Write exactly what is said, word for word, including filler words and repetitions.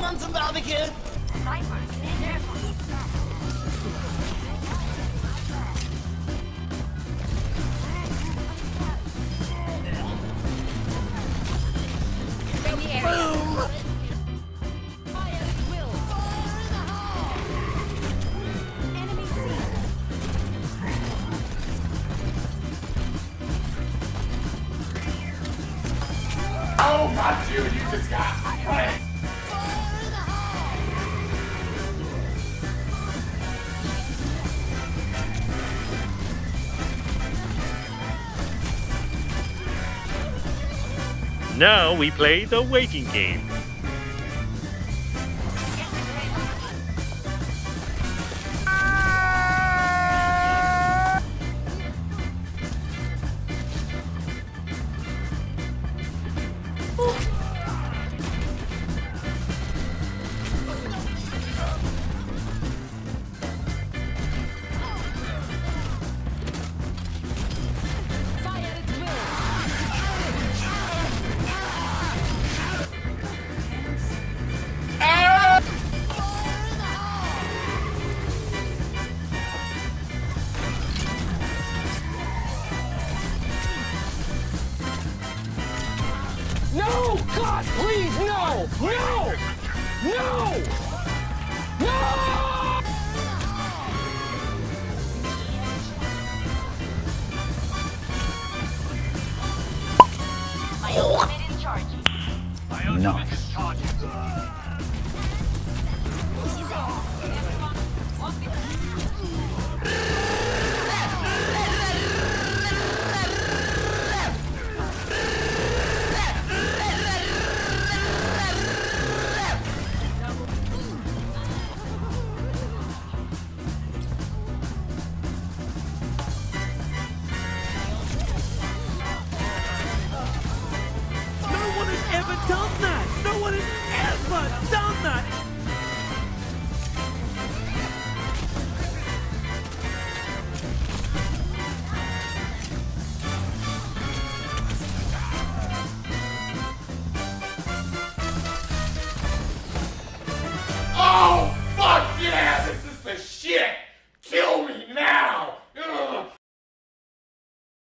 want some barbecue? Sniper, stay careful. In the area. Boom! Fire at will. Fire in the hole. Enemy seen. Oh, got you! You just got right. Now we play the waiting game. Fire at will. No! God, please, no! No! No! No! My ultimate is charging. My ultimate is charged.